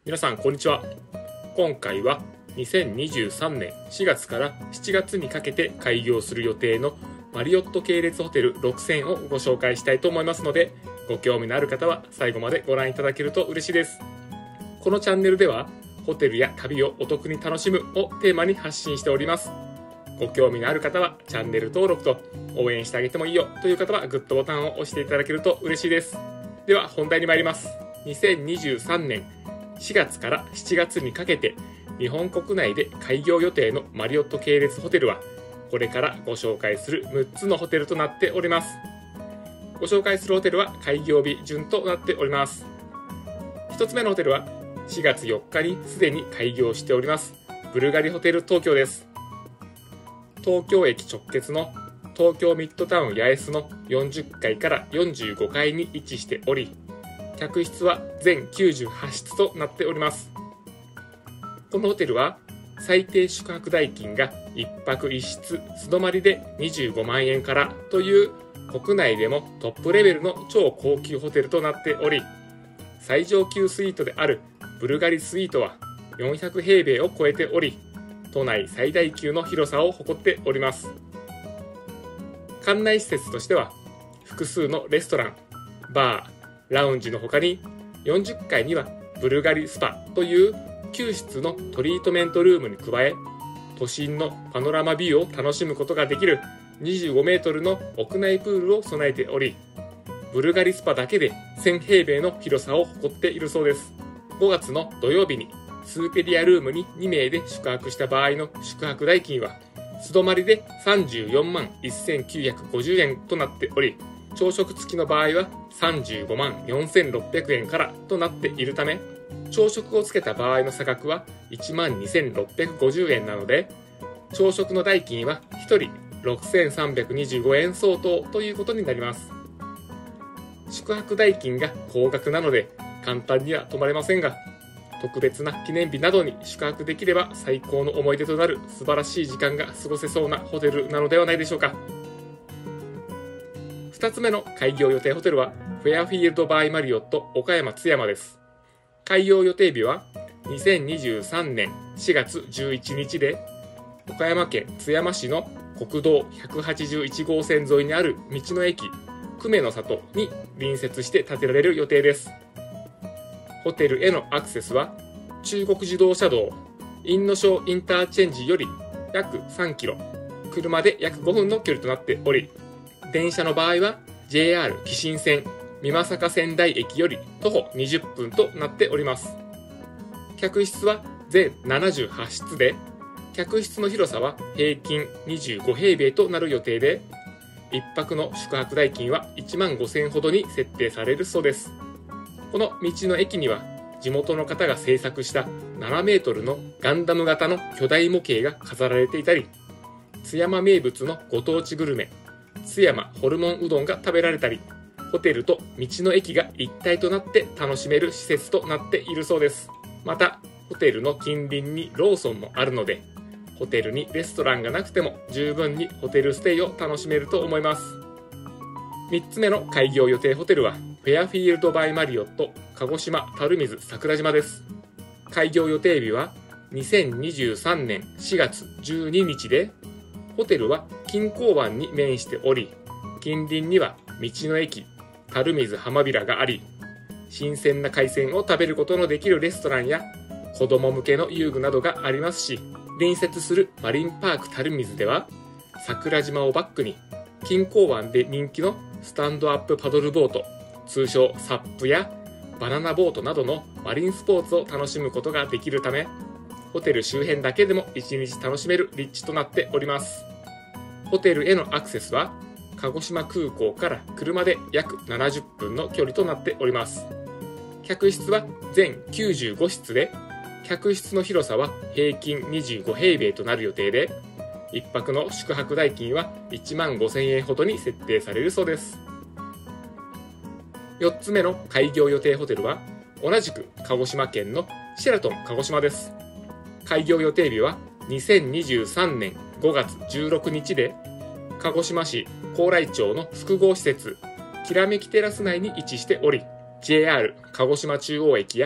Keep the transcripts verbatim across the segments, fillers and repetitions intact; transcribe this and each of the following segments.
皆さんこんにちは。今回はにせんにじゅうさんねんしがつからしちがつにかけて開業する予定のマリオット系列ホテルろくせんをご紹介したいと思いますので、ご興味のある方は最後までご覧いただけると嬉しいです。このチャンネルではホテルや旅をお得に楽しむをテーマに発信しております。ご興味のある方はチャンネル登録と応援してあげてもいいよという方はグッドボタンを押していただけると嬉しいです。では本題に参ります。にせんにじゅうさんねんしがつからしちがつにかけて日本国内で開業予定のマリオット系列ホテルはこれからご紹介するむっつのホテルとなっております。ご紹介するホテルは開業日順となっております。ひとつめのホテルはしがつよっかにすでに開業しておりますブルガリホテル東京です。東京駅直結の東京ミッドタウン八重洲のよんじゅっかいからよんじゅうごかいに位置しており、客室は全きゅうじゅうはちしつとなっております。このホテルは最低宿泊代金がいっぱくいっしつ素泊まりでにじゅうごまんえんからという国内でもトップレベルの超高級ホテルとなっており、最上級スイートであるブルガリスイートはよんひゃくへいべいを超えており、都内最大級の広さを誇っております。館内施設としては複数のレストラン、バー、ラウンジの他によんじゅっかいにはブルガリスパというきゅうしつのトリートメントルームに加え、都心のパノラマビューを楽しむことができるにじゅうごメートルの屋内プールを備えており、ブルガリスパだけでせんへいべいの広さを誇っているそうです。ごがつの土曜日にスーペリアルームににめいで宿泊した場合の宿泊代金は素泊まりでさんじゅうよんまんせんきゅうひゃくごじゅうえんとなっており、朝食付きの場合はさんじゅうごまんよんせんろっぴゃくえんからとなっているため、朝食をつけた場合の差額はいちまんにせんろっぴゃくごじゅうえんなので、朝食の代金はひとりろくせんさんびゃくにじゅうごえん相当ということになります。宿泊代金が高額なので簡単には泊まれませんが、特別な記念日などに宿泊できれば最高の思い出となる素晴らしい時間が過ごせそうなホテルなのではないでしょうか。ふたつめの開業予定ホテルはフェアフィールドバイマリオット岡山津山です。開業予定日はにせんにじゅうさんねんしがつじゅういちにちで、岡山県津山市の国道ひゃくはちじゅういちごうせん沿いにある道の駅久米の里に隣接して建てられる予定です。ホテルへのアクセスは中国自動車道印野省インターチェンジより約さんキロ、車で約ごふんの距離となっており、電車の場合は ジェイアール 紀信線美作仙台駅より徒歩にじゅっぷんとなっております。客室は全ななじゅうはちしつで、客室の広さは平均にじゅうごへいべいとなる予定で、いっぱくの宿泊代金はいちまんごせんほどに設定されるそうです。この道の駅には地元の方が制作したななメートルのガンダム型の巨大模型が飾られていたり、津山名物のご当地グルメ津山ホルモンうどんが食べられたり、ホテルと道の駅が一体となって楽しめる施設となっているそうです。またホテルの近隣にローソンもあるので、ホテルにレストランがなくても十分にホテルステイを楽しめると思います。みっつめの開業予定ホテルはフェアフィールドバイマリオット鹿児島垂水桜島です。開業予定日はにせんにじゅうさんねんしがつじゅうににちで、ホテルは錦江湾に面しており、近隣には道の駅垂水浜びらがあり、新鮮な海鮮を食べることのできるレストランや子供向けの遊具などがありますし、隣接するマリンパーク垂水では桜島をバックに錦江湾で人気のスタンドアップパドルボート、通称サップやバナナボートなどのマリンスポーツを楽しむことができるため、ホテル周辺だけでもいちにち楽しめる立地となっております。ホテルへのアクセスは鹿児島空港から車で約ななじゅっぷんの距離となっております。客室は全きゅうじゅうごしつで、客室の広さは平均にじゅうごへいべいとなる予定で、いっぱくの宿泊代金はいちまんごせんえんほどに設定されるそうです。よっつめの開業予定ホテルは同じく鹿児島県のシェラトン鹿児島です。開業予定日はにせんにじゅうさんねんごがつじゅうろくにちで、鹿児島市高麗町の複合施設きらめきテラス内に位置しており、 ジェイアール 鹿児島中央駅や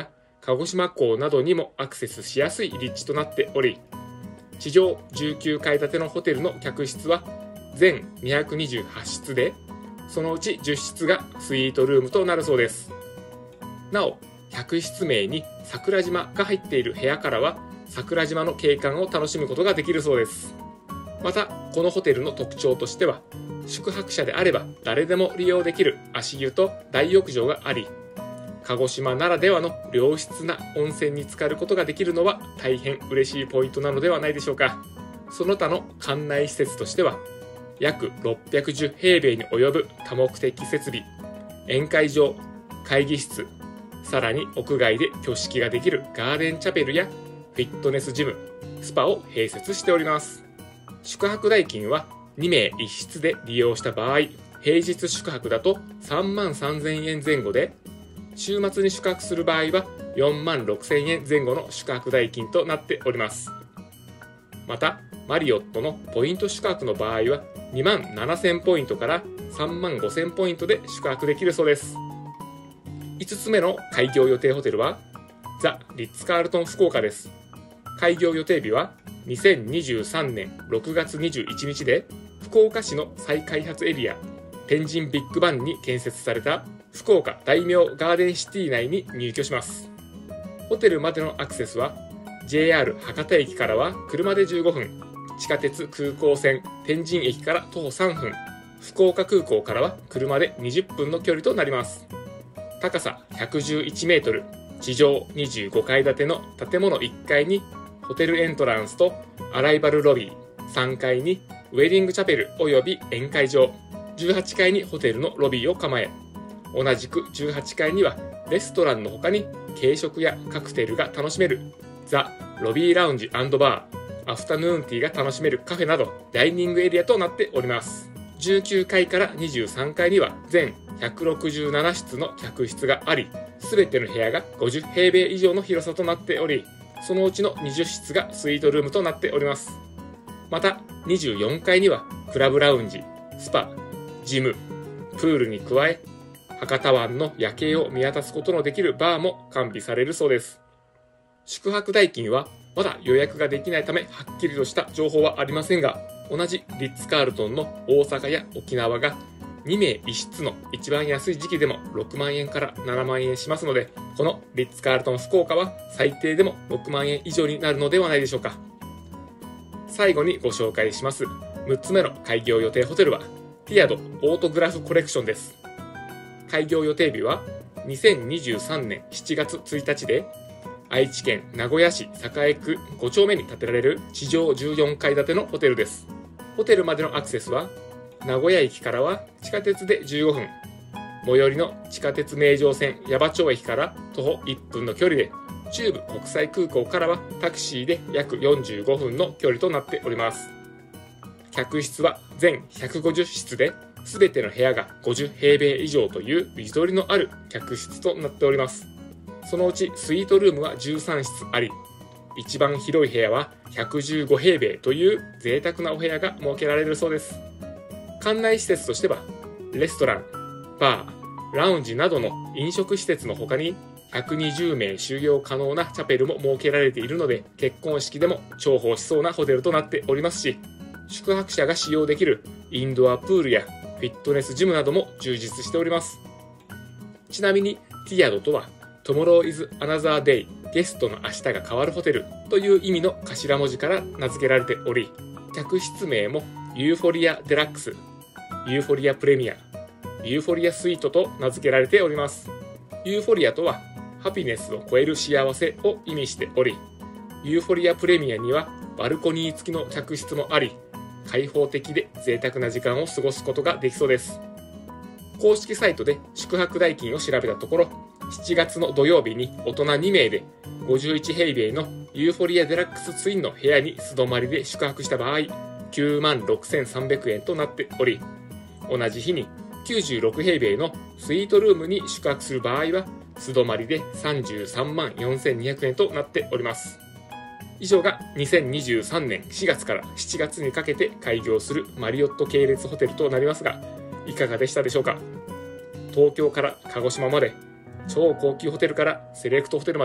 鹿児島港などにもアクセスしやすい立地となっており、地上じゅうきゅうかい建てのホテルの客室は全にひゃくにじゅうはち室で、そのうちじゅっ室がスイートルームとなるそうです。なお、客室名に桜島が入っている部屋からは桜島の景観を楽しむことができるそうです。また、このホテルの特徴としては、宿泊者であれば誰でも利用できる足湯と大浴場があり、鹿児島ならではの良質な温泉に浸かることができるのは大変嬉しいポイントなのではないでしょうか。その他の館内施設としては、約ろっぴゃくじゅう平米に及ぶ多目的設備、宴会場、会議室、さらに屋外で挙式ができるガーデンチャペルやフィットネスジム、スパを併設しております。宿泊代金はにめいいち室で利用した場合、平日宿泊だとさんまんさんぜんえん前後で、週末に宿泊する場合はよんまんろくせんえん前後の宿泊代金となっております。また、マリオットのポイント宿泊の場合はにまんななせんポイントからさんまんごせんポイントで宿泊できるそうです。いつつめの開業予定ホテルはザ・リッツ・カールトン福岡です。開業予定日はにせんにじゅうさんねんろくがつにじゅういちにちで、福岡市の再開発エリア天神ビッグバンに建設された福岡大名ガーデンシティ内に入居します。ホテルまでのアクセスは ジェイアール 博多駅からは車でじゅうごふん、地下鉄空港線天神駅から徒歩さんぷん、福岡空港からは車でにじゅっぷんの距離となります。高さひゃくじゅういちメートル、地上にじゅうごかい建ての建物いっかいにホテルエントランスとアライバルロビー、さんがいにウェディングチャペルおよび宴会場、じゅうはちかいにホテルのロビーを構え、同じくじゅうはちかいにはレストランの他に軽食やカクテルが楽しめるザ・ロビーラウンジ&バー、アフタヌーンティーが楽しめるカフェなどダイニングエリアとなっております。じゅうきゅうかいからにじゅうさんかいには全ひゃくろくじゅうなな室の客室があり、すべての部屋がごじゅう平米以上の広さとなっており、そのうちのにじゅう室がスイートルームとなっております。またにじゅうよんかいにはクラブラウンジ、スパ、ジム、プールに加え、博多湾の夜景を見渡すことのできるバーも完備されるそうです。宿泊代金はまだ予約ができないためはっきりとした情報はありませんが、同じリッツ・カールトンの大阪や沖縄がにめいいち室の一番安い時期でもろくまんえんからななまんえんしますので、このリッツ・カールトン福岡は最低でもろくまんえん以上になるのではないでしょうか。最後にご紹介しますむっつめの開業予定ホテルはティアドオートグラフコレクションです。開業予定日はにせんにじゅうさんねんしちがつついたちで、愛知県名古屋市栄区ごちょうめに建てられる地上じゅうよんかい建てのホテルです。ホテルまでのアクセスは名古屋駅からは地下鉄でじゅうごふん、最寄りの地下鉄名城線矢場町駅から徒歩いっぷんの距離で、中部国際空港からはタクシーで約よんじゅうごふんの距離となっております。客室は全ひゃくごじゅう室で、すべての部屋がごじゅう平米以上という美取りのある客室となっております。そのうちスイートルームはじゅうさん室あり、一番広い部屋はひゃくじゅうご平米という贅沢なお部屋が設けられるそうです。館内施設としては、レストラン、バー、ラウンジなどの飲食施設の他にひゃくにじゅうめい収容可能なチャペルも設けられているので、結婚式でも重宝しそうなホテルとなっておりますし、宿泊者が使用できるインドアプールやフィットネスジムなども充実しております。ちなみにティアドとは Tomorrow is another day、 ゲストの明日が変わるホテルという意味の頭文字から名付けられており、客室名もユーフォリアデラックス、ユーフォリアプレミア、ユーフォリアスイートと名付けられております。ユーフォリアとはハピネスを超える幸せを意味しており、ユーフォリアプレミアにはバルコニー付きの客室もあり、開放的で贅沢な時間を過ごすことができそうです。公式サイトで宿泊代金を調べたところ、しちがつの土曜日に大人にめいでごじゅういち平米のユーフォリアデラックスツインの部屋に素泊まりで宿泊した場合、きゅうまんろくせんさんびゃくえんとなっており、同じ日にきゅうじゅうろく平米のスイートルームに宿泊する場合は素泊まりでさんじゅうさんまんよんせんにひゃくえんとなっております。以上がにせんにじゅうさんねんしがつからしちがつにかけて開業するマリオット系列ホテルとなりますが、いかがでしたでしょうか。東京から鹿児島まで、超高級ホテルからセレクトホテルまで、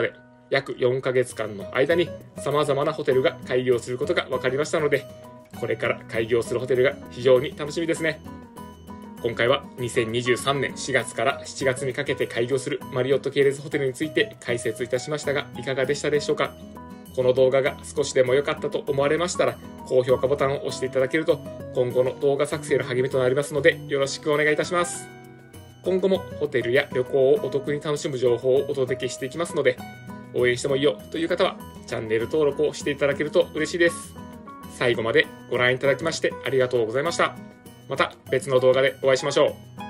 約よんかげつかんの間に様々なホテルが開業することが分かりましたので、これから開業するホテルが非常に楽しみですね。今回はにせんにじゅうさんねんしがつからしちがつにかけて開業するマリオット系列ホテルについて解説いたしましたが、いかがでしたでしょうか。この動画が少しでも良かったと思われましたら、高評価ボタンを押していただけると今後の動画作成の励みとなりますので、よろしくお願いいたします。今後もホテルや旅行をお得に楽しむ情報をお届けしていきますので、応援してもいいよという方はチャンネル登録をしていただけると嬉しいです。最後までご覧いただきましてありがとうございました。また別の動画でお会いしましょう。